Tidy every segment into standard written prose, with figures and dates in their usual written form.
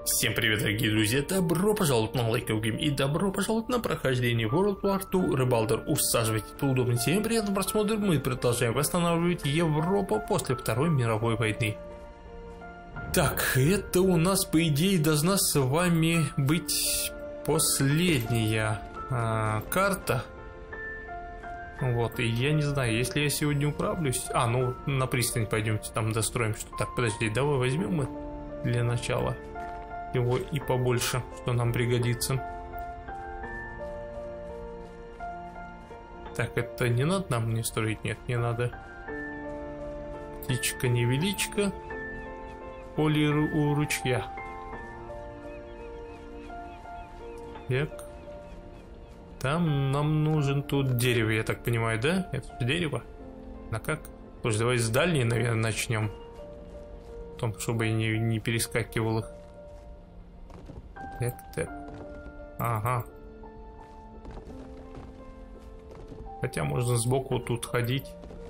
Всем привет, дорогие друзья, добро пожаловать на Like Game и добро пожаловать на прохождение World War II Rebuilder. Усаживайтесь поудобнее, всем приятного просмотра, мы продолжаем восстанавливать Европу после Второй мировой войны. Так, это у нас по идее должна с вами быть последняя карта. Вот, и я не знаю, если я сегодня управлюсь... ну на пристань пойдемте, там достроим что. Так, подожди, давай возьмем мы для начала его и побольше, что нам пригодится. Так, это не надо нам не строить? Нет, не надо. Птичка невеличка. Поле у ручья. Так. Там нам нужен тут дерево, я так понимаю, да? Это же дерево. На как? Слушай, давай с дальней, наверное, начнем. В том, чтобы я не перескакивал их. Так. Ага. Хотя можно сбоку тут ходить.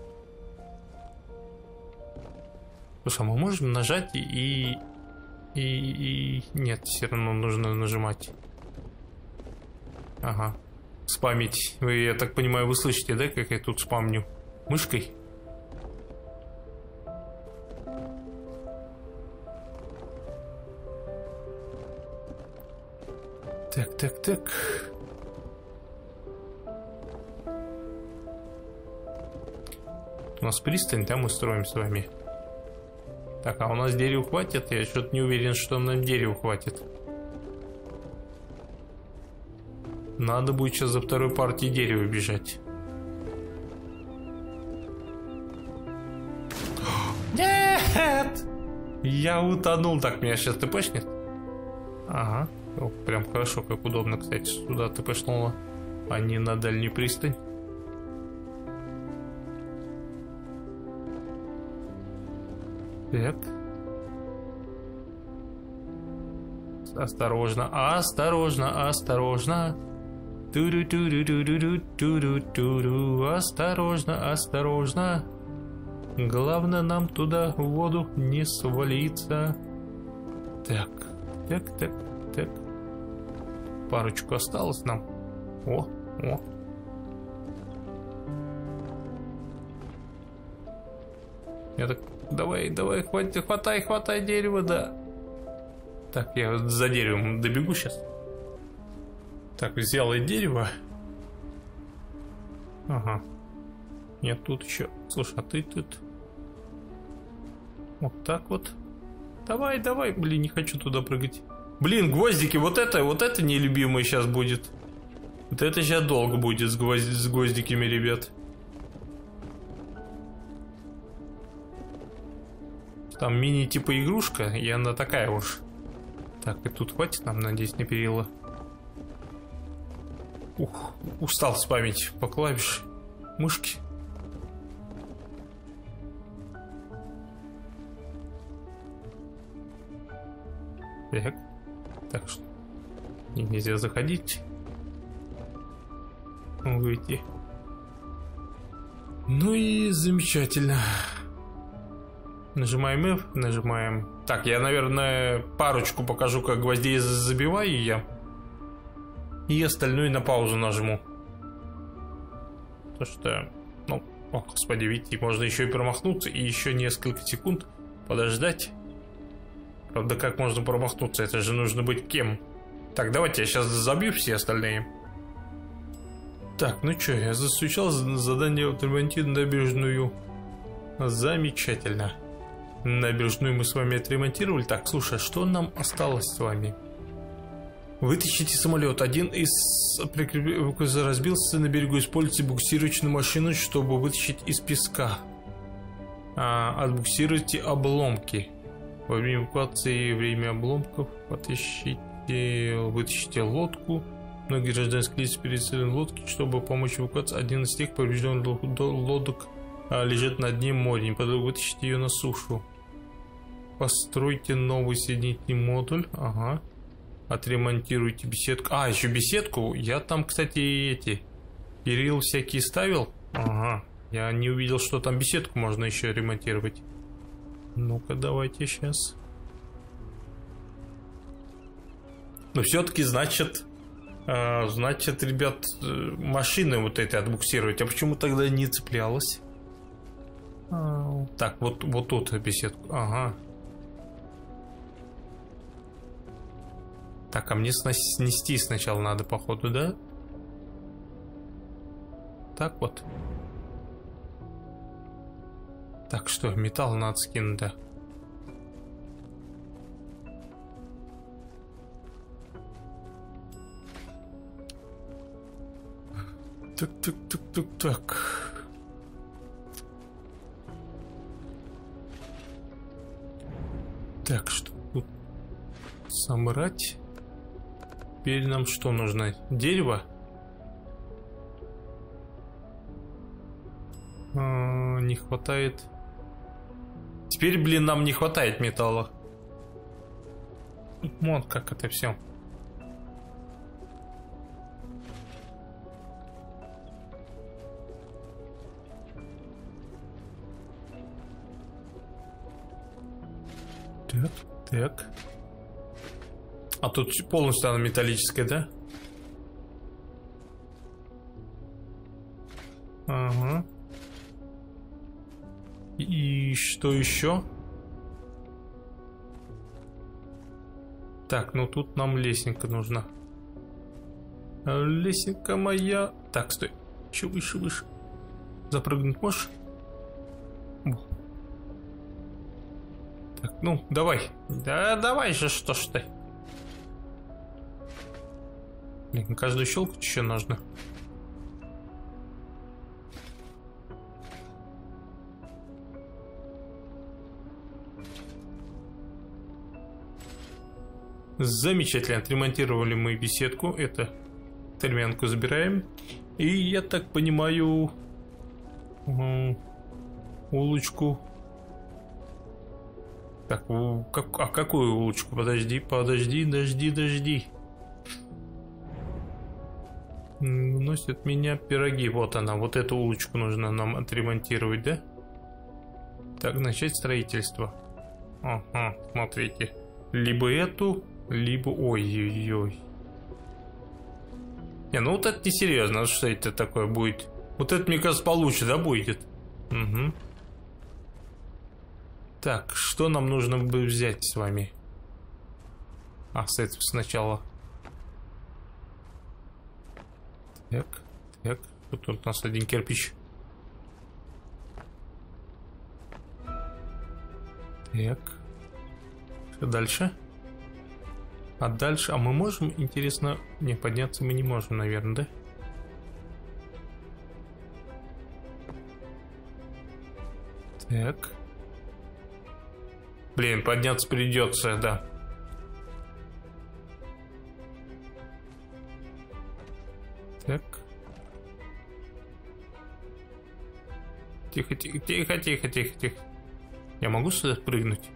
Слушай, а мы можем нажать и... Нет, все равно нужно нажимать. Ага. Спамить. Вы, я так понимаю, вы слышите, да, как я тут спамню? Мышкой? Так. У нас пристань, там мы строим с вами. Так, а у нас дерева хватит? Я что-то не уверен, что нам дерева хватит. Надо будет сейчас за второй партией дерева бежать. Нет! Я утонул. Так, меня сейчас тпшнет? Ага. О, прям хорошо, как удобно, кстати, сюда тпшнуло, а не на дальнюю пристань. Так. Осторожно. Туру-туру-туру-туру-туру. Осторожно. Главное нам туда в воду не свалиться. Так. Парочку осталось нам. О. Я так... Давай, хватай дерево, да. Так, я за деревом добегу сейчас. Так, взял я дерево. Ага. Нет, тут еще... Слушай, а ты тут... Вот так вот. Давай. Блин, не хочу туда прыгать. Блин, гвоздики, вот это нелюбимое сейчас будет. Вот это сейчас долго будет с гвоздиками, ребят. Там мини типа игрушка, и она такая уж. Так, и тут хватит нам, надеюсь, на перила. Ух, устал спамить по клавише мышки. Так что нельзя заходить. Выйти. Ну и замечательно. Нажимаем F, нажимаем. Так, я, наверное, парочку покажу, как гвоздей забиваю я. И остальное на паузу нажму. Потому что, о, господи, видите, можно еще и промахнуться, и еще несколько секунд подождать. Правда, как можно промахнуться? Это же нужно быть кем? Так, давайте я сейчас забью все остальные. Так, ну что, я засучал задание отремонтировать набережную. Замечательно. Набережную мы с вами отремонтировали. Так, слушай, а что нам осталось с вами? Вытащите самолет. Один из разбился на берегу. Используйте буксировочную машину, чтобы вытащить из песка. Отбуксируйте обломки. Во время эвакуации, время обломков, вытащите лодку. Многие гражданские лица переселены в лодки, чтобы помочь эвакуации. Один из тех поврежденных лодок лежит на дне моря. Неподалеку вытащите ее на сушу. Постройте новый соединительный модуль. Ага. Отремонтируйте беседку. Еще беседку. Я там, кстати, перил всякие ставил. Ага. Я не увидел, что там беседку можно еще ремонтировать. Ну-ка, давайте сейчас. Но все-таки, значит, ребят, машины вот эти отбуксировать. А почему тогда не цеплялась? Так, вот тут беседку. Ага. Так, а мне снести сначала надо, походу, да? Так вот. Так, что, металл надо скинуть, да? Так. Так, что тут собрать? Теперь нам что нужно? Дерево? Не хватает. Теперь, блин, нам не хватает металла. Вот как это все. Так. А тут полностью она металлическая, да? Ага. И что еще? Так, ну тут нам лесенка нужна. Лесенка моя. Так, стой. Еще выше. Запрыгнуть можешь? Так, ну, давай. Да, давай же, что ж ты. Блин, на каждую щелку еще нужно. Замечательно. Отремонтировали мы беседку. Это термянку забираем. И я так понимаю, улочку. Так, какую улочку? Подожди. Носят меня пироги. Вот она. Вот эту улочку нужно нам отремонтировать, да? Так, начать строительство. Ага, смотрите. Либо эту, либо... Ой-ой-ой. Не, ну вот это несерьезно. Что это такое будет? Вот это, мне кажется, получше, да, будет? Угу. Так, что нам нужно бы взять с вами? С этого сначала. Так. Тут у нас один кирпич. Так. Что дальше? А дальше... А мы можем, интересно... Не, подняться мы не можем, наверное, да? Так. Блин, подняться придется, да. Так. Тихо. Я могу сюда прыгнуть?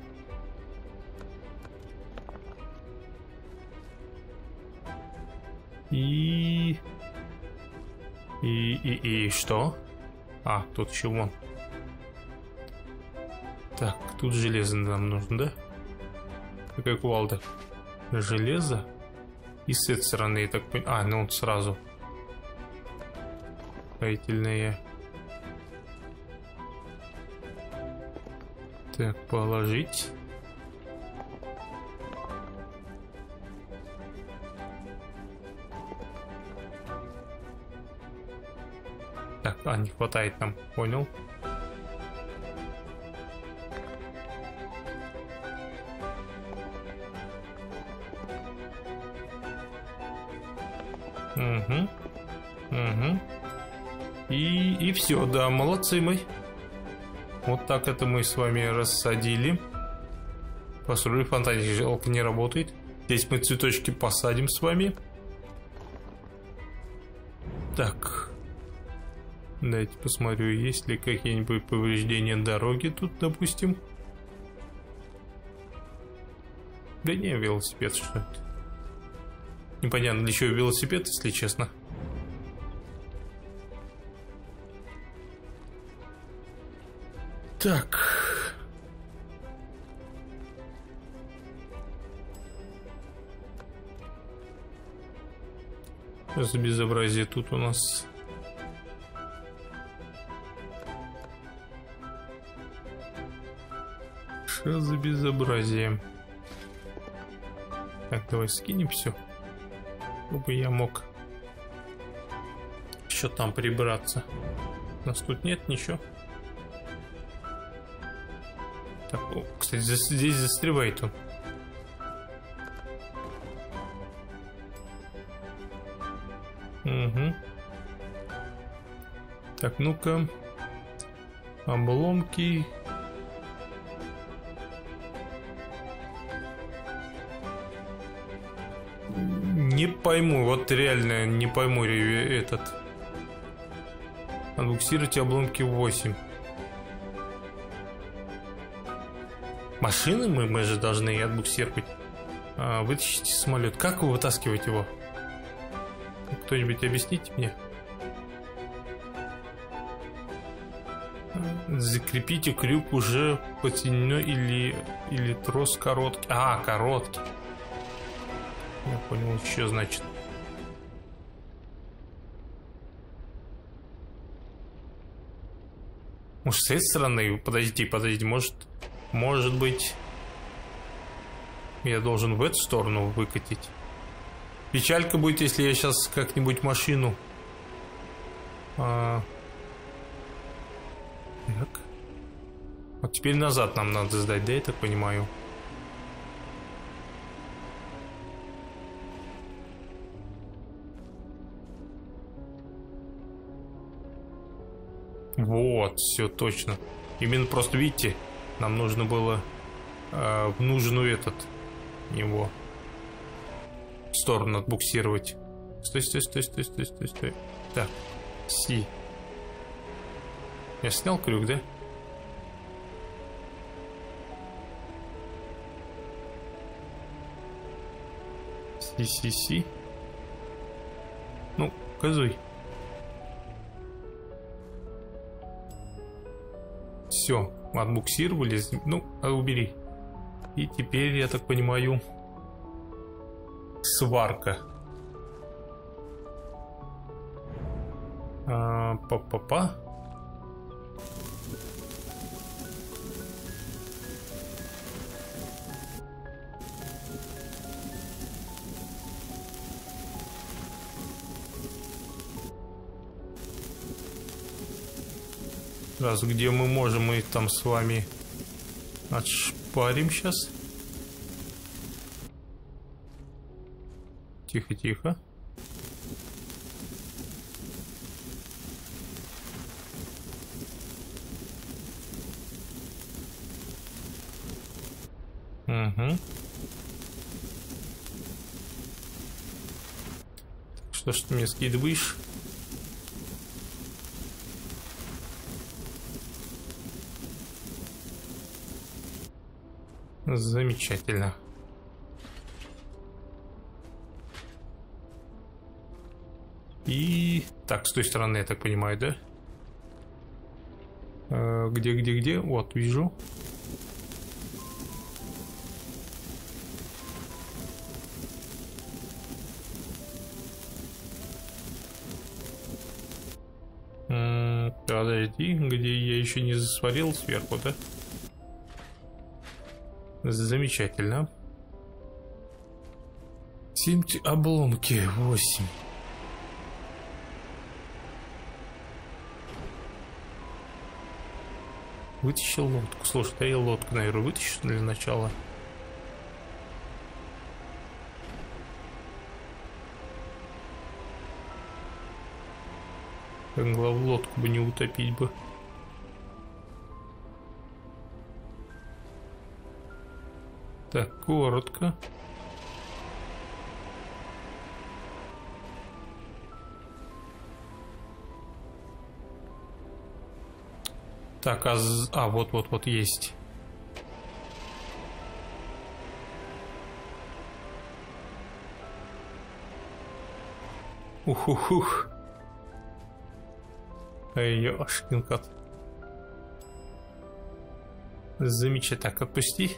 И что? Тут еще вон. Так, тут железо нам нужно, да? Какая кувалда? Железо? И с этой стороны, я так понимаю... ну вот сразу. Строительные. Так, положить. Так, не хватает нам, понял. Угу. И все, да, молодцы мы. Вот так это мы с вами рассадили. Построили фонтанчик, жалко не работает. Здесь мы цветочки посадим с вами. Так. Дайте посмотрю, есть ли какие-нибудь повреждения дороги тут, допустим. Да не, велосипед, что это? Непонятно, для чего велосипед, если честно. Так. Что за безобразие тут у нас? Что за безобразие? Так, давай скинем все. Чтобы я мог еще там прибраться. У нас тут нет ничего. Так, о, кстати, здесь застревает он. Угу. Так, ну-ка. Обломки. Не пойму, вот реально не пойму этот. Отбуксируйте обломки 8. Машины мы же должны отбуксировать. Вытащите самолет. Как вы вытаскиваете его? Кто-нибудь объясните мне? Закрепите крюк уже подсоединено или трос короткий. Короткий. Я понял, что значит. Может, с этой стороны? Подожди, может быть, я должен в эту сторону выкатить. Печалька будет, если я сейчас как-нибудь машину. Так. Вот теперь назад нам надо сдать, да, я так понимаю? Вот, все точно. Именно просто, видите, нам нужно было в нужную его сторону отбуксировать. Стой. Так, Си. Я снял крюк, да? Си. Ну, газуй. Все, отбуксировали. Ну, убери. И теперь, я так понимаю, сварка. Па-па-па. Раз где мы можем, мы там с вами отшпарим сейчас. Тихо. Угу. Что ж ты мне скидываешь? Замечательно. И... Так, с той стороны, я так понимаю, да? Где? Вот, вижу. Подожди, где я еще не засварил сверху, да? Замечательно. 7 обломки, 8. Вытащил лодку. Слушай, да я лодку, наверное, вытащу для начала. Главное, лодку бы не утопить бы. Так, коротко. Так, вот есть. Ух. Ёшкин кот. Замечательно. Так, отпусти.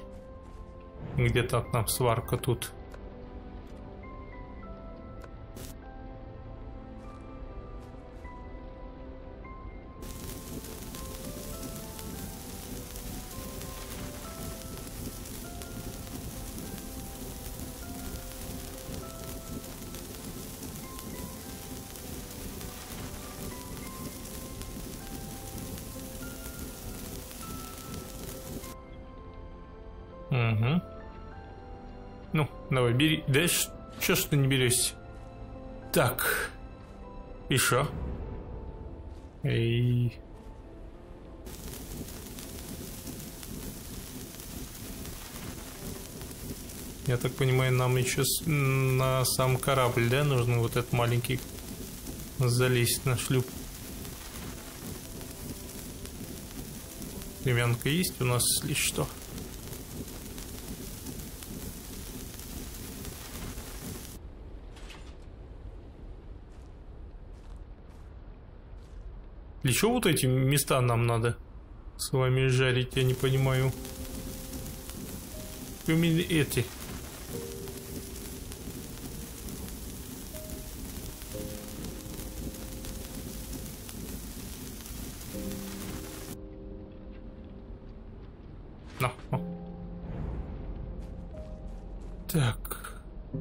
Где-то нам сварка тут. Ну, давай, бери. Да чё ж ты не берешься? Так. И шо? Эй. Я так понимаю, нам еще на сам корабль, да, нужно вот этот маленький залезть на шлюп. Времянка есть у нас, если что. Для чего вот эти места нам надо с вами жарить, я не понимаю. Именно эти. На. Так.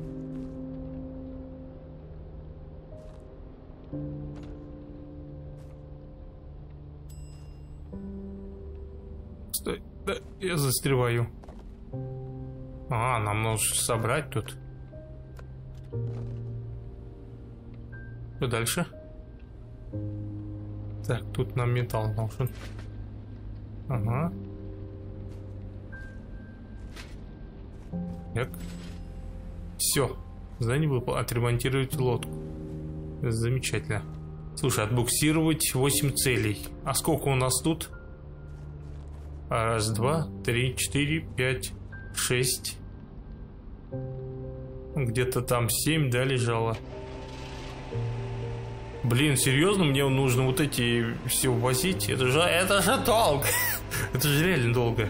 Стой, да, я застреваю. А, нам нужно собрать тут. Что дальше? Так, тут нам металл нужен. Ага. Так. Все. Задание выполнено. Отремонтировать лодку. Замечательно. Слушай, отбуксировать 8 целей. А сколько у нас тут? Раз, два, три, 4, 5, 6. Где-то там 7, да, лежало. Блин, серьезно, мне нужно вот эти все возить? Это же долго. Это же реально долго.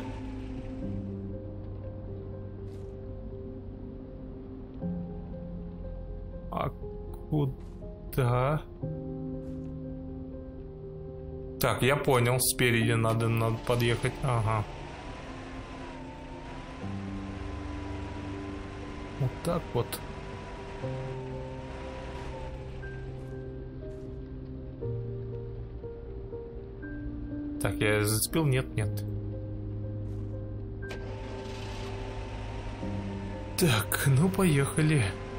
А куда? Так, я понял, спереди надо подъехать. Ага. Вот так вот. Так, я зацепил? Нет, нет. Так, ну поехали.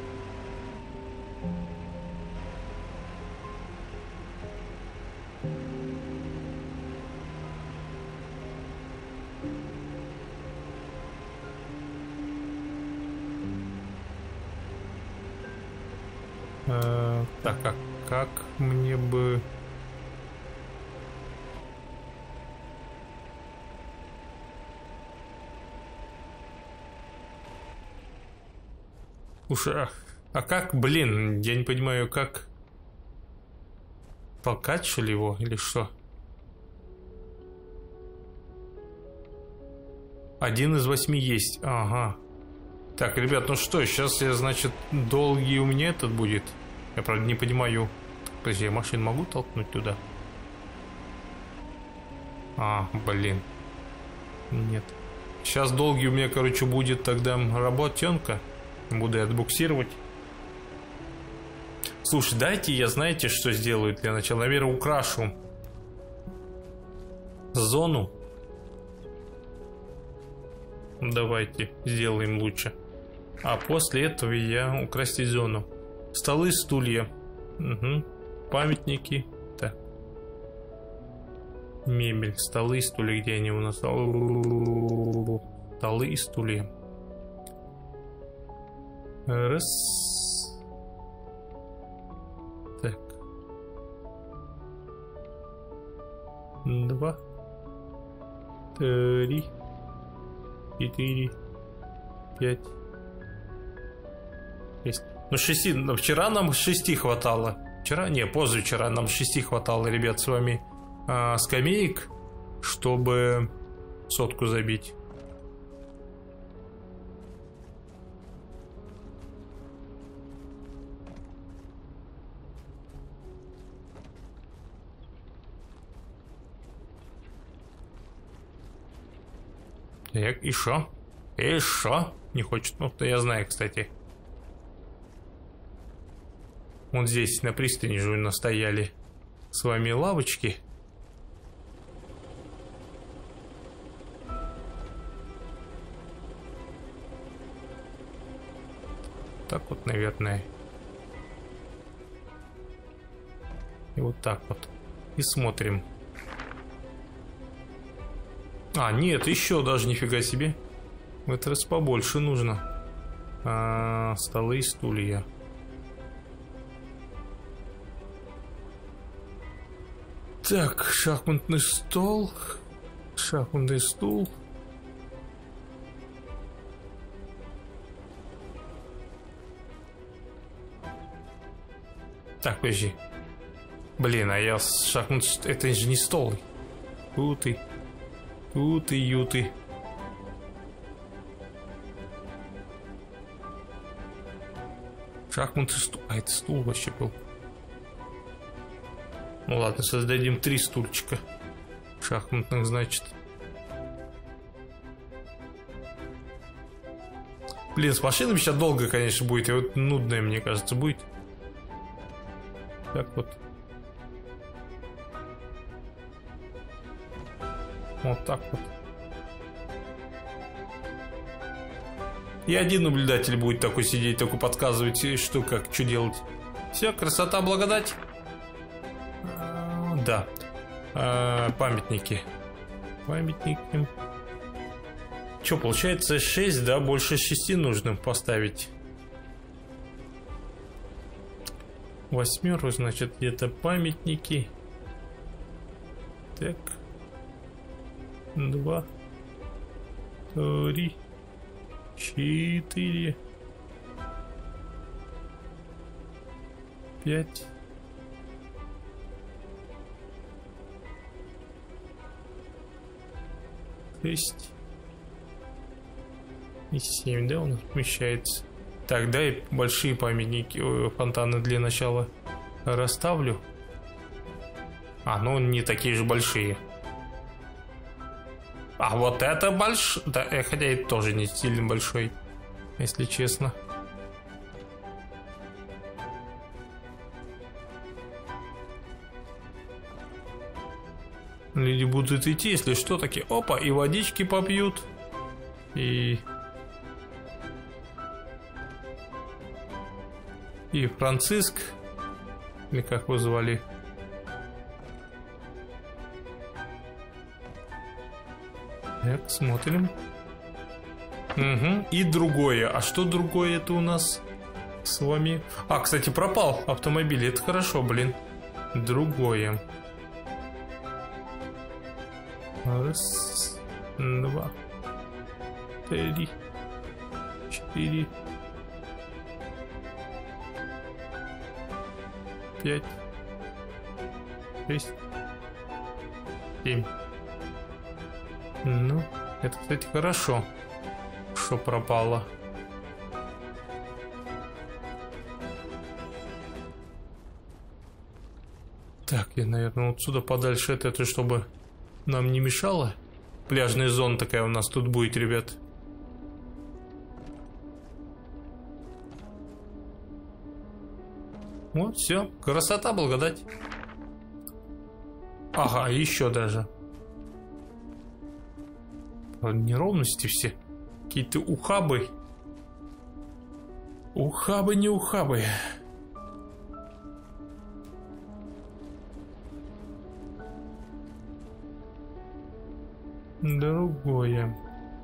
Так, а как мне бы... Слушай, а как, блин, я не понимаю, как... Толкать, что ли, его, или что? 1 из 8 есть, ага. Так, ребят, ну что, сейчас я, значит, долгий у меня этот будет. Я, правда, не понимаю. Подожди, я машину могу толкнуть туда? А, блин. Нет. Сейчас долгий у меня, короче, будет тогда работенка. Буду я отбуксировать. Слушай, дайте я, знаете, что сделаю для начала? Наверное, украшу зону. Давайте сделаем лучше. А после этого я украсить зону. Столы, стулья. Угу. Памятники. Так. Мебель. Столы и стулья. Где они у нас? Столы и стулья. Раз. Так. 2. 3. 4. 5. 6. Ну 6. Ну, вчера нам 6 хватало. Вчера? Не, позавчера нам 6 хватало, ребят, с вами скамеек, чтобы сотку забить. Так, и шо? И шо? Не хочет. Ну, то я знаю, кстати. Вот здесь на пристани же настояли с вами лавочки. Так вот, наверное. И вот так вот. И смотрим. А, нет, еще даже нифига себе. В этот раз побольше нужно. Столы и стулья. Так, шахматный стол. Шахматный стул. Так, подожди. Блин, а я с шахмат... Это же не стол. Тут и... Тут и юты. Шахматный стул. А, это стул вообще был. Ну ладно, создадим 3 стульчика. Шахматных, значит. Блин, с машинами сейчас долго, конечно, будет. И вот нудное, мне кажется, будет. Так вот. Вот так вот. И один наблюдатель будет такой сидеть, такой подсказывать, что как, что делать. Все, красота, благодать. Да. Памятники. Памятники. Что, получается 6, да? Больше 6 нужно поставить. 8, значит, где-то памятники. Так. 2, 3, 4, 5. 6 и 7, да, у нас помещается. Так, да, и большие памятники, фонтаны для начала расставлю. А, ну не такие же большие. А вот это большой. Да, хотя и тоже не сильно большой, если честно. Люди будут идти, если что, такие, опа, и водички попьют. И Франциск, или как его звали. Так, смотрим. Угу. И другое. А что другое это у нас с вами? А, кстати, пропал автомобиль. Это хорошо, блин. Другое. Раз, 2, 3, 4, 5, 6, 7. Ну, это, кстати, хорошо, что пропало. Так, я, наверное, вот сюда подальше от этого, чтобы нам не мешало. Пляжная зона такая у нас тут будет, ребят. Вот, все. Красота, благодать. Ага, еще даже. Неровности все. Какие-то ухабы. Ухабы, не ухабы. Другое.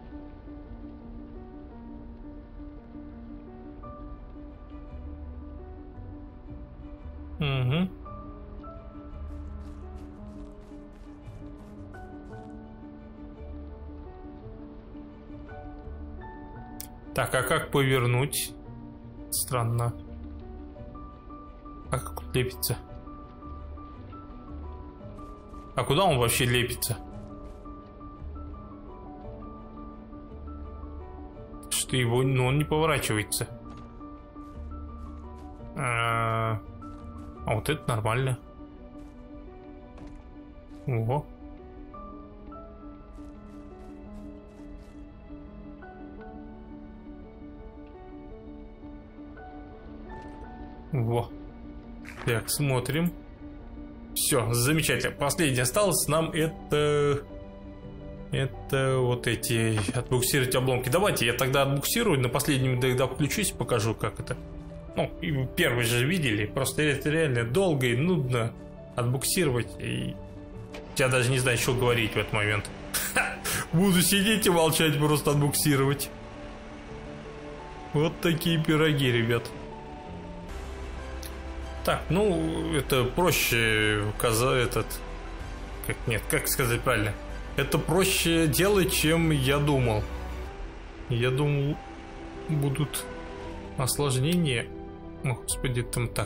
Угу. Так, а как повернуть? Странно. А как он лепится? А куда он вообще лепится? Что его, ну, он не поворачивается. А вот это нормально. Ого. Во. Так, смотрим. Все, замечательно. Последнее осталось нам это это вот эти отбуксировать обломки. Давайте я тогда отбуксирую, на последнем тогда включусь, покажу, как это. Ну, и первый же видели, просто это реально долго и нудно отбуксировать, и я даже не знаю, что говорить в этот момент. Буду сидеть и молчать, просто отбуксировать. Вот такие пироги, ребят. Так, ну, это проще как сказать правильно? Это проще делать, чем я думал. Я думал, будут осложнения. О, господи, там так.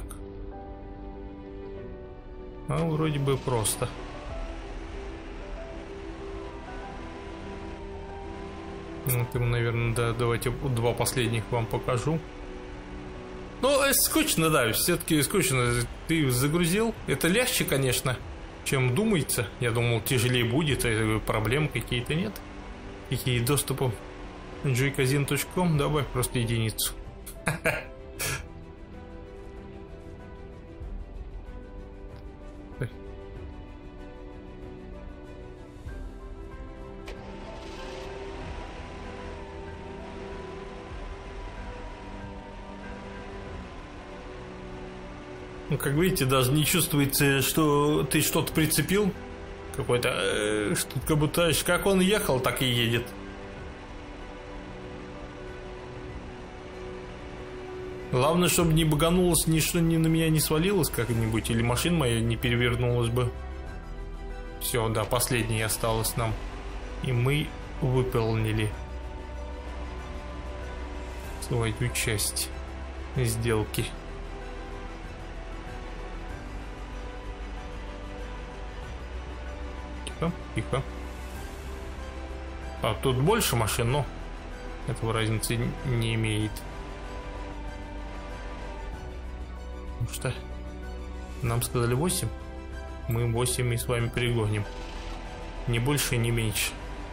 А вроде бы просто. Вот, наверное, да, давайте два последних вам покажу. Ну, скучно, да, все-таки скучно. Ты загрузил. Это легче, конечно, чем думается. Я думал, тяжелее будет, а проблем какие-то нет. Какие доступы? joycazin.com, добавь просто единицу. Ну, как видите, даже не чувствуется, что ты что-то прицепил. Какой-то, что как будто, как он ехал, так и едет. Главное, чтобы не баганулось, ничто ни на меня не свалилось как-нибудь, или машина моя не перевернулась бы. Все, да, последний осталось нам. И мы выполнили свою часть сделки. Тихо. А тут больше машин, но этого разницы не имеет. Ну что, нам сказали 8. Мы 8 и с вами перегоним. Не больше, не меньше.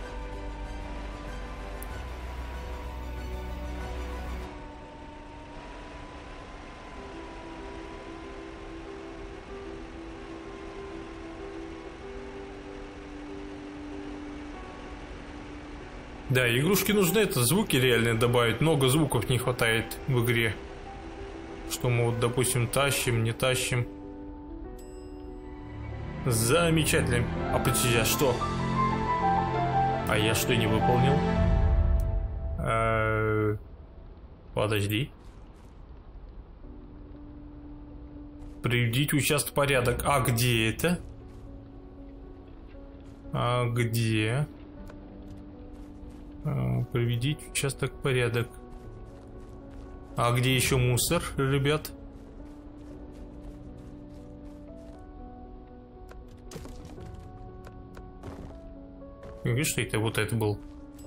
Да, игрушки нужны, это звуки реально добавить. Много звуков не хватает в игре. Что мы вот, допустим, тащим, не тащим. Замечательно. А подожди, а что? А я что, не выполнил? Подожди. Приведите участок в порядок. А где это? А где? Приведите участок в порядок. А где еще мусор, ребят? Видишь, что это вот это был?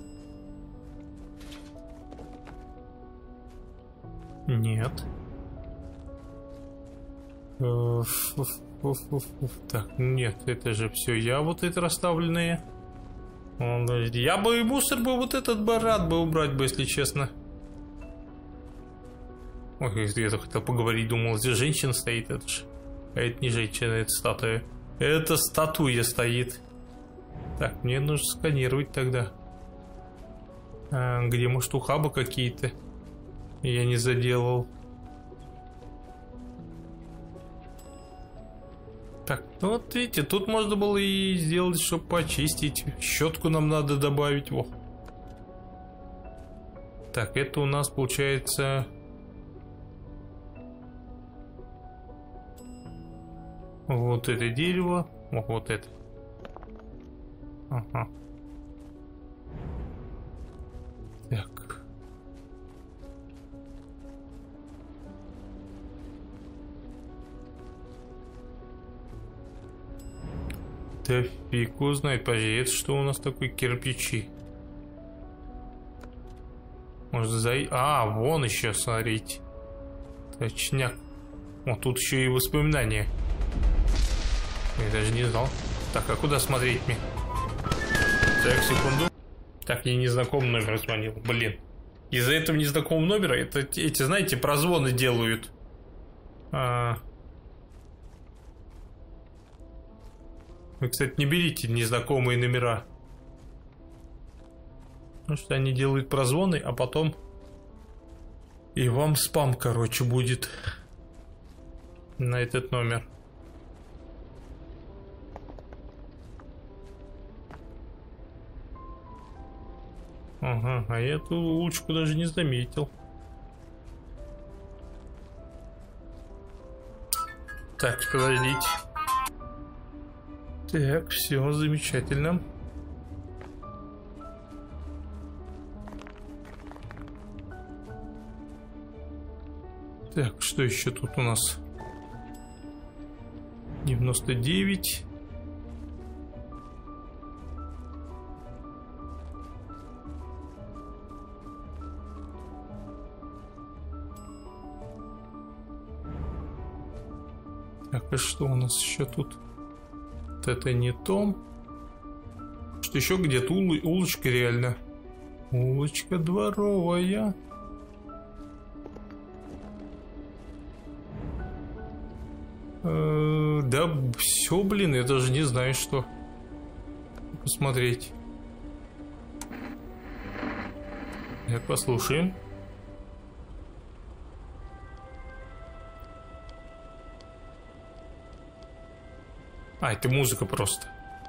Нет. Так, нет, это же все я вот это расставленные. Я бы и мусор бы вот этот бы рад бы убрать бы, если честно. Ой, я хотел поговорить, думал, здесь женщина стоит, это же. А это не женщина, это статуя. Это статуя стоит. Так, мне нужно сканировать тогда. Где, может, ухабы какие-то? Я не заделал. Так, ну вот видите, тут можно было и сделать, чтобы почистить. Щетку нам надо добавить. Во. Так, это у нас получается... Вот это дерево. О, вот это. Ага. Так. Да фиг узнает, подожди, это что у нас такое, кирпичи? Может А, вон еще, смотрите. Точняк. О, тут еще и воспоминания. Я даже не знал. Так, а куда смотреть мне? Так, секунду. Так, я незнакомый номер звонил. Блин. Из-за этого незнакомого номера эти, знаете, прозвоны делают. Вы, кстати, не берите незнакомые номера. Потому что они делают прозвоны, а потом и вам спам, короче, будет на этот номер. Ага, а я эту улочку даже не заметил. Так, подождите. Так, все, замечательно. Так, что еще тут у нас? 99. Так, а что у нас еще тут? Вот это не то. Что еще где-то улочка реально. Улочка дворовая. Да, все, блин, я даже не знаю, что посмотреть. Так, послушаем. А, это музыка просто.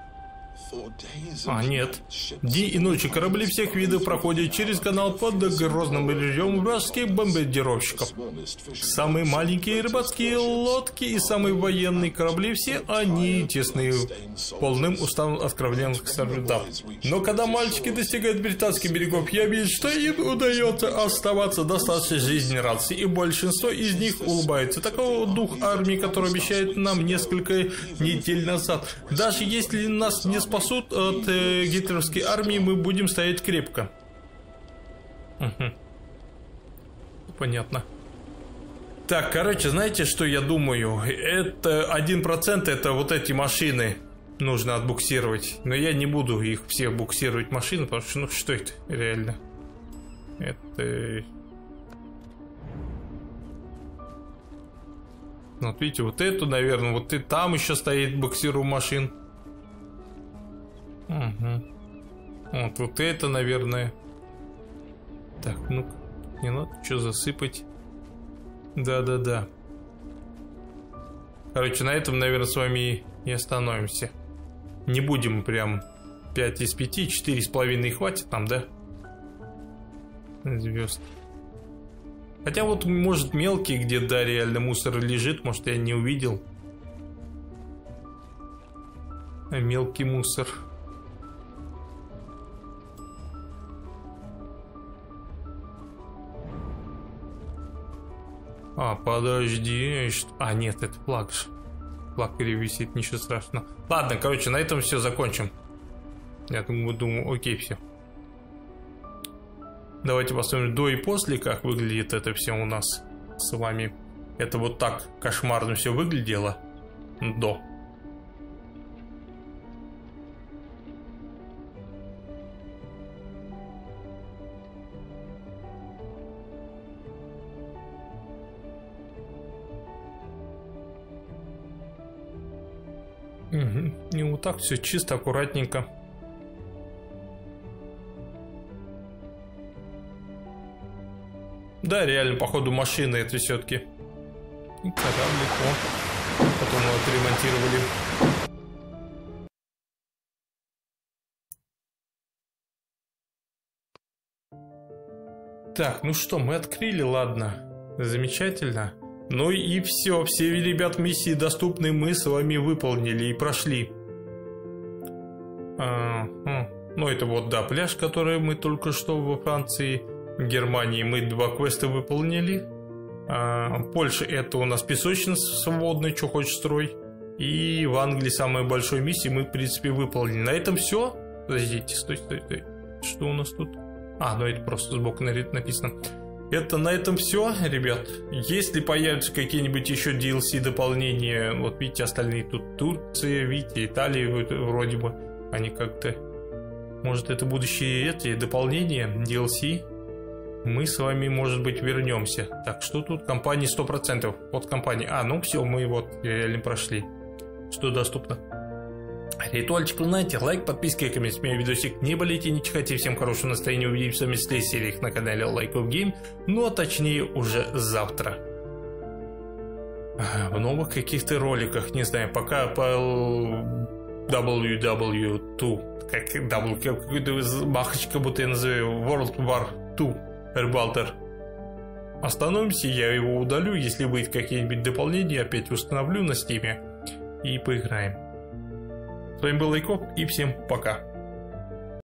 А, нет. Дни и ночи корабли всех видов проходят через канал под грозным режимом вражеских бомбардировщиков. Самые маленькие рыбацкие лодки и самые военные корабли, все они тесны, полным уставом откровенных солдат. Но когда мальчики достигают британских берегов, я вижу, что им удается оставаться достаточно жизнерадостными, и большинство из них улыбается. Такой дух армии, который обещает нам несколько недель назад. Даже если нас не спасут от гитлеровской армии, мы будем стоять крепко. Угу. Понятно. Так, короче, знаете, что я думаю? Это 1% это вот эти машины нужно отбуксировать. Но я не буду их все буксировать машины, потому что, ну, что это реально? Это... Вот видите, вот эту, наверное, вот и там еще стоит буксиру машин. Угу. Вот это, наверное. Так, ну-ка, не надо что засыпать. Да-да-да. Короче, на этом, наверное, с вами и остановимся. Не будем прям 5 из 5, 4,5 хватит нам, да? Звезд. Хотя вот, может, мелкий, где, да, реально мусор лежит, может, я не увидел. Мелкий мусор. А, подожди. А, нет, это флаг же. Флаг перевисит, ничего страшного. Ладно, короче, на этом все закончим. Я думаю, окей, все. Давайте посмотрим до и после, как выглядит это все у нас с вами. Это вот так кошмарно все выглядело. До. Угу. И вот так все чисто, аккуратненько. Да, реально, походу, машины это все-таки. И кораблик, потом его отремонтировали. Так, ну что, мы открыли, ладно. Замечательно. Ну и все, ребят, миссии доступные мы с вами выполнили и прошли. Ну это вот, да, пляж, который мы только что во Франции, в Германии мы 2 квеста выполнили. Польша это у нас песочница свободная, что хочешь строй. И в Англии самая большая миссия мы в принципе выполнили. На этом все. Подождите, стой. Что у нас тут? Ну это просто сбоку написано. Это на этом все, ребят. Если появятся какие-нибудь еще DLC дополнения, вот видите, остальные тут Турция, видите, Италия вроде бы, они как-то, может, это будущие эти дополнения, DLC, мы с вами, может быть, вернемся. Так, что тут? Компания 100%. Вот компания. Ну все, мы вот реально прошли. Что доступно? Ритуальчик вы знаете, лайк, подписки, комментарий, мне видосик, не болейте, не чихайте, всем хорошего настроения, увидимся с вами в следующих сериях на канале Like of Game, ну а точнее уже завтра. В новых каких-то роликах, не знаю, пока по WW2, какой-то махочка, будто я называю, World War 2, Рыбалтер. Остановимся, я его удалю, если будет какие-нибудь дополнения, опять установлю на Steam и поиграем. С вами был Лайков, и всем пока.